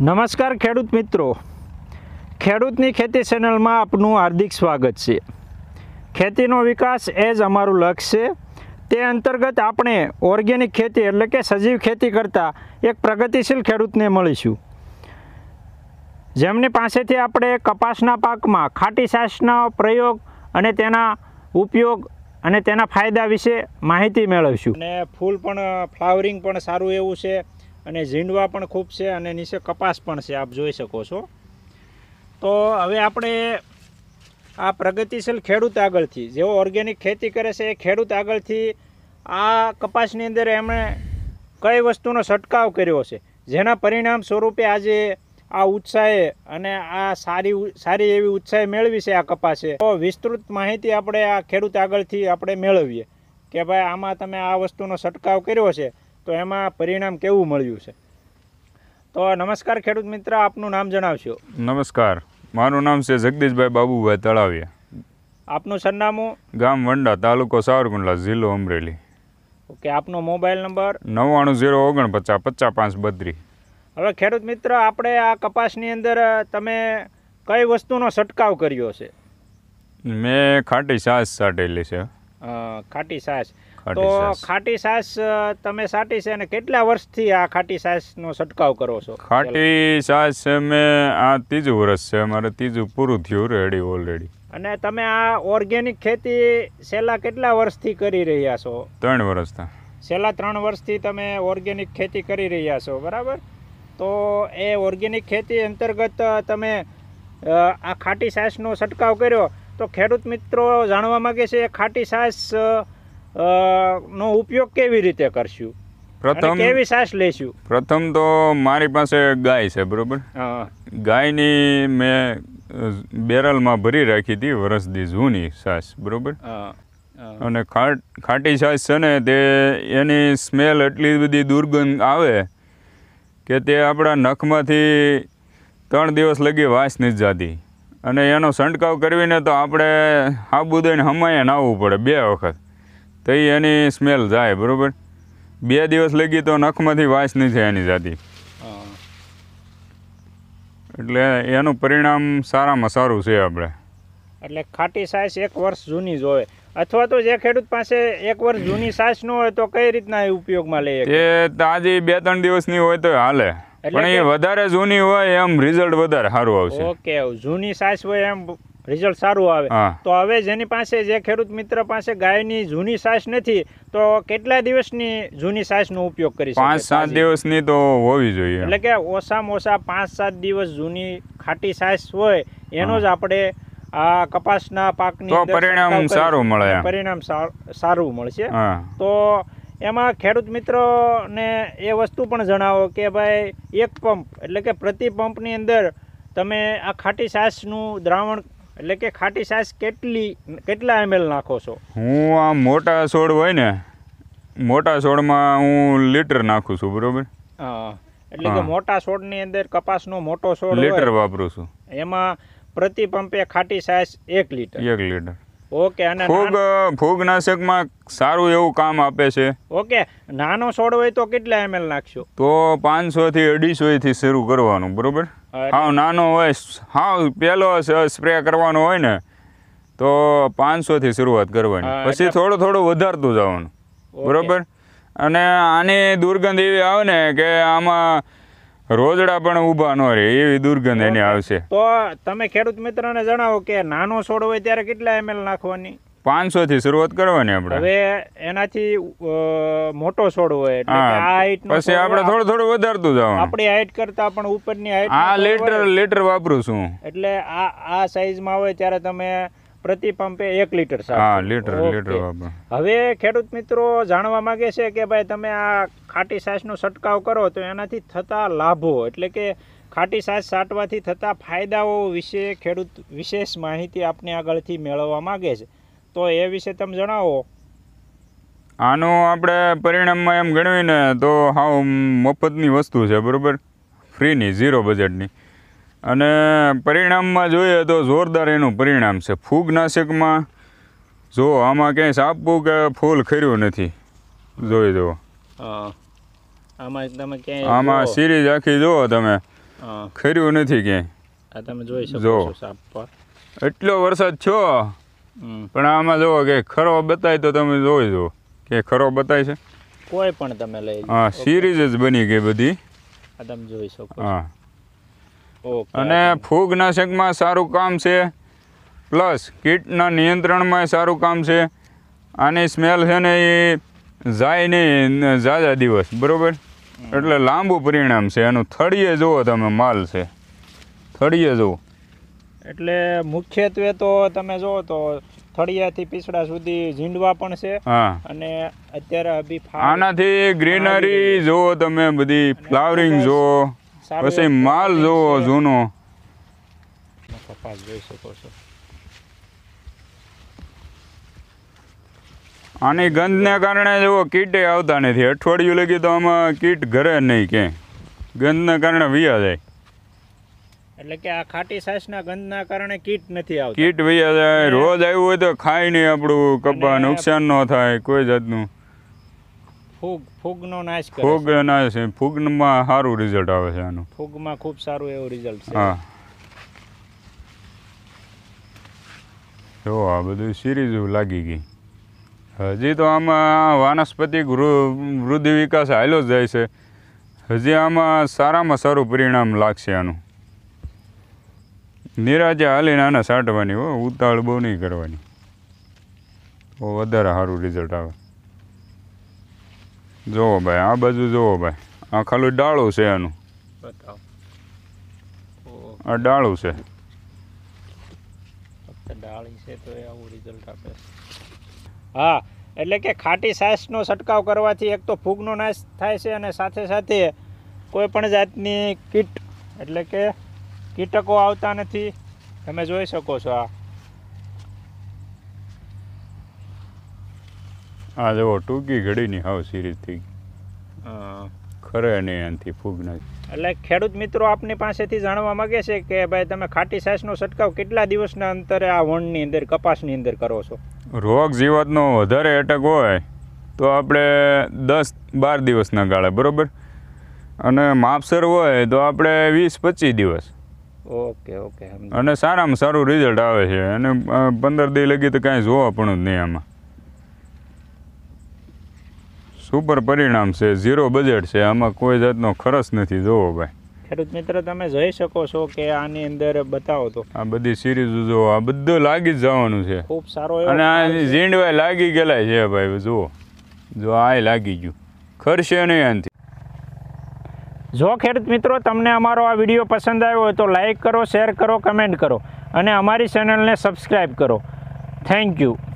નમસ્કાર ખેડૂત મિત્રો, ખેડૂતની ખેતી ચેનલમાં આપનું હાર્દિક સ્વાગત છે। ખેતીનો વિકાસ એ જ અમારું લક્ષ્ય છે। તે અંતર્ગત આપણે ઓર્ગેનિક ખેતી એટલે કે સજીવ ખેતી કરતા એક પ્રગતિશીલ ખેડૂતને મળીશું, જેમની પાસેથી આપણે કપાસના પાકમાં ખાટી છાશનો પ્રયોગ અને તેના ઉપયોગ અને તેના ફાયદા વિશે માહિતી મેળવીશું। અને ફૂલ પણ ફ્લાવરિંગ પણ સારું એવું છે અને ઝીંડવા પણ ખૂબ છે અને નીચે કપાસ પણ છે, આપ જોઈ શકો છો। તો હવે આપણે આ પ્રગતિશીલ ખેડૂત આગળથી, જેઓ ઓર્ગેનિક ખેતી કરે છે એ ખેડૂત આગળથી આ કપાસની અંદર એમણે કઈ વસ્તુનો છંટકાવ કર્યો છે, જેના પરિણામ સ્વરૂપે આજે આ ઉત્સાહે અને આ સારી એવી ઉત્સાહ મેળવી છે આ કપાસે। તો વિસ્તૃત માહિતી આપણે આ ખેડૂત આગળથી આપણે મેળવીએ કે ભાઈ આમાં તમે આ વસ્તુનો છંટકાવ કર્યો છે તો એમાં પરિણામ કેવું મળ્યું છે। તો નમસ્કાર ખેડૂત મિત્ર, આપનું નામ જણાવશો? નમસ્કાર, મારું નામ છે જગદીશભાઈ બાબુભાઈ તળાવિયા। આપનું સરનામું? ગામ વંડા, તાલુકો સાવરકુંડલા, જિલ્લો અમરેલી। ઓકે, આપનો મોબાઈલ નંબર? 9909455532। હવે ખેડૂત મિત્ર, આપણે આ કપાસની અંદર તમે કઈ વસ્તુનો છંટકાવ કર્યો છે? મેં ખાટી છાશ છાંટેલી છે। ખાટી છાશ? તો ખાટી છાશ તમે છાંટી છે અને કેટલા વર્ષથી આ ખાટી છાશનો છંટકાવ કરો છો? ખાટી છાશ છે મેં આ ત્રીજું વર્ષ છે, મારે ત્રીજું પૂરું થયું રેડી ઓલરેડી। અને તમે આ ઓર્ગેનિક ખેતી છેલ્લા કેટલા વર્ષથી કરી રહ્યા છો? 3 વર્ષથી। છેલ્લા 3 વર્ષથી તમે ઓર્ગેનિક ખેતી કરી રહ્યા છો, બરાબર? તો એ ઓર્ગેનિક ખેતી અંતર્ગત તમે આ ખાટી છાશનો છંટકાવ કર્યો, તો ખેડૂત મિત્રો જાણવા માગે છે ખાટી છાશ નો ઉપયોગ કેવી રીતે કરશું, પ્રથમ કેવી છાશ લેશું? પ્રથમ તો મારી પાસે ગાય છે, બરોબર? ગાયની મેં બેરલમાં ભરી રાખી હતી, વર્ષથી જૂની છાશ, બરોબર? અને ખાટી છાશ છે ને, તે એની સ્મેલ એટલી બધી દુર્ગંધ આવે કે તે આપણા નખમાંથી 3 દિવસ લગી વાસ નથી જતી। અને એનો છંટકાવ કરવીને તો આપણે સાબુદાઈને હમાયા નાહવું પડે 2 વખત, તો એની સ્મેલ જાય, બરાબર? 2 દિવસ લગી તો નખમાંથી વાસ નથી એની જતી, એટલે એનું પરિણામ સારામાં સારું છે આપણે। એટલે ખાટી છાશ 1 વર્ષ જૂની જ હોય, અથવા તો જે ખેડૂત પાસે 1 વર્ષ જૂની છાશ ન હોય તો કઈ રીતના એ ઉપયોગમાં લે? એ તાજી 2-3 દિવસની હોય તો હાલે, પણ એ વધારે જૂની હોય એમ રિઝલ્ટ વધારે સારું આવશે। ઓકે, જૂની છાશ હોય એમ રિઝલ્ટ સારું આવે। તો હવે જેની પાસે, જે ખેડૂત મિત્ર પાસે ગાયની જૂની છાશ નથી, તો કેટલા દિવસની જૂની છાશનો ઉપયોગ કરી શકે? 5-7 દિવસની તો હોવી જોઈએ, એટલે કે ઓછામાં ઓછા 5-7 દિવસ જૂની ખાટી છાશ હોય એનો જ આપણે આ કપાસના પાકની પરિણામ સારું મળે, પરિણામ સારું મળશે। તો એમાં ખેડૂત મિત્રોને એ વસ્તુ પણ જણાવો કે ભાઈ 1 પંપ એટલે કે પ્રતિ પંપની અંદર તમે આ ખાટી છાશનું દ્રાવણ એટલે કે ખાટી છાશ કેટલા ml નાખો છો? હું આ મોટા છોડ હોય ને, મોટા છોડમાં હું લીટર નાખું છું, બરોબર? એટલે કે મોટા છોડની અંદર કપાસનો મોટો છોડ લીટર વાપરું છું, એમાં પ્રતિ પંપે ખાટી છાશ 1 લીટર? 1 લીટર। ઓકે, અને ફૂગનાશકમાં સારું એવું કામ આપે છે। ઓકે, નાનો છોડ હોય તો કેટલા ml નાખશો? તો 500 થી 250 થી શરૂ કરવાનું, બરોબર? હાવ નાનો હોય, હાવ પહેલો સ્પ્રે કરવાનો હોય ને તો 500 થી શરૂઆત કરવાની, પછી થોડું વધારતું જવાનું, બરોબર? અને આની દુર્ગંધ એવી આવે ને કે આમાં રોજડા પણ ઊભા ન રહે એવી દુર્ગંધ એની આવશે। તો તમે ખેડૂત મિત્રોને જણાવો કે નાનો છોડ હોય ત્યારે કેટલા ml નાખવાની? 500 થી શરૂઆત કરવાની આપણે। હવે એનાથી મોટો છોડ હોય એટલે કે આ હાઈટ નો, પછી આપણે થોડું વધારતું જવાનું, આપણી હાઈટ કરતા પણ ઉપરની હાઈટ લીટર વાપરું છું, એટલે આ સાઈઝમાં હોય ત્યારે તમે પ્રતિ પંપે 1 લીટર લીટર વાપરો। હવે ખેડૂત મિત્રો જાણવા માંગે છે કે ભાઈ તમે આ ખાટી છાશનો છંટકાવ કરો તો એનાથી થતા લાભો એટલે કે ખાટી છાશ છાંટવાથી થતા ફાયદાઓ વિશે ખેડૂત વિશેષ માહિતી આપને આગળથી મેળવવા માંગે છે, તો એ વિશે તમે જણાવો। આનું આપણે પરિણામમાં એમ ગણવીને તો હાવ મફતની વસ્તુ છે, બરોબર? ફ્રીની, 0 બજેટની। અને પરિણામમાં જોઈએ તો જોરદાર એનું પરિણામ છે। ફૂગનાશકમાં જો આમાં ક્યાંય સાપવું કે ફૂલ ખર્યું નથી, જોઈ જુઓ, આમાં સિરીઝ આખી જુઓ તમે, ખર્યું નથી ક્યાંય. આ તમે જોઈ શકો જો. છો સાપ પર. એટલો વરસાદ છો પણ આમાં જુઓ કે ખરો બતાય તો તમે જોઈ જુઓ કે ખરો બતાય છે. કોઈ પણ તમે લઈ લો. હા, સિરીઝ જ બની ગઈ બધી. આ તમે જોઈ શકો છો. હા, ઓકે. અને ફૂગનાશકમાં સારું કામ છે, પ્લસ કીટના નિયંત્રણમાં સારું કામ છે. આની સ્મેલ છે ને એ જાય નહીં ઝાઝા દિવસ, બરાબર? એટલે લાંબુ પરિણામ છે આનું. થળીએ જુઓ તમે, માલ છે થળીએ જુઓ. એટલે મુખ્યત્વે તો તમે જુઓ તો થળિયાથી પીસડા સુધી ઝીંડવા પણ છે. હા, અને અત્યારે અભી આનાથી ગ્રીનરી જુઓ તમે, બધી ફ્લાવરિંગ જુઓ, પછી માલ જુઓ જૂનો. કપાસ જોઈ શકો છો. આની ગંધને કારણે જુઓ કીટે આવતા નથી. અઠવાડિયું લગી તો આમાં કીટ ઘરે નહીં ક્યાંય. ગંધના કારણે વિયા જાય. એટલે કે આ ખાટી છાશના ગંધના કારણે કીટ નથી આવતી. કીટ વૈયા જાય. રોજ આવ્યું હોય તો ખાય નહીં આપણું કપા, નુકસાન ન થાય કોઈ જાતનું. ફૂગનો નાશ કરે. ફૂગ નાશ છે. ફૂગમાં સારું રિઝલ્ટ આવે છે આનું. ફૂગમાં ખૂબ સારું એવું રિઝલ્ટ છે. હા, જો આ બધું સિરીઝ લાગી ગઈ. હજી તો આમાં વાનસ્પતિક વૃદ્ધિ વિકાસ હાલ્યો જ જાય છે. હજી આમાં સારામાં સારું પરિણામ લાગશે આનું. નિરાજે હાલીને આને સાટવાની હો, ઉતાવળ બહુ નહીં કરવાની. બહુ વધારે સારું રિઝલ્ટ આવે. જુઓ ભાઈ, આ બાજુ જુઓ ભાઈ, આ ખાલી ડાળું છે આનું. બતાવો. આ ડાળું છે. ફક્ત ડાળી છે તો એ આવું રિઝલ્ટ આપે છે. હા, એટલે કે ખાટી છાશનો છંટકાવ કરવાથી એક તો ફૂગનો નાશ થાય છે અને સાથે સાથે કોઈ પણ જાતની કીટ એટલે કે કીટકો આવતા નથી. તમે જોઈ શકો છો. આ જુઓ ટૂંકી ઘડીની હાવ સિરીઝ થઈ ગઈ. ખરે નહીં એનાથી ફૂગ નથી. એટલે ખેડૂત મિત્રો આપની પાસેથી જાણવા માંગે છે કે ભાઈ તમે ખાટી છાશનો છંટકાવ કેટલા દિવસના અંતરે આ વણની અંદર કપાસની અંદર કરો છો? રોગ જીવાતનો વધારે એટેક હોય તો આપણે 10-12 દિવસના ગાળે, બરાબર? અને માપસર હોય તો આપણે 20-25 દિવસ. Okay okay. અને સારામાં સારું રિઝલ્ટ આવે છે. અને 15 દી લગી તો કાંઈ જોવા પણ જ નહીં આમાં. સુપર પરિણામ છે. 0 બજેટ છે. આમાં કોઈ જાતનો ખર્ચ નથી. જોવો ભાઈ ખેડૂત મિત્ર, તમે જોઈ શકો છો કે આની અંદર બતાવો તો આ બધી સિરીઝ જુઓ. આ બધું લાગી જ જવાનું છે. ખૂબ સારો એવો. અને આ ઝીંડવાય લાગી ગયેલા છે ભાઈ. જુઓ, જો આ લાગી ગયું. ખરશે નહીં આનાથી. જો ખેડૂત મિત્રો તમને અમારો આ વિડીયો પસંદ આવ્યો હોય તો લાઈક કરો, શેર કરો, કમેન્ટ કરો અને અમારી ચેનલને સબસ્ક્રાઈબ કરો. Thank you.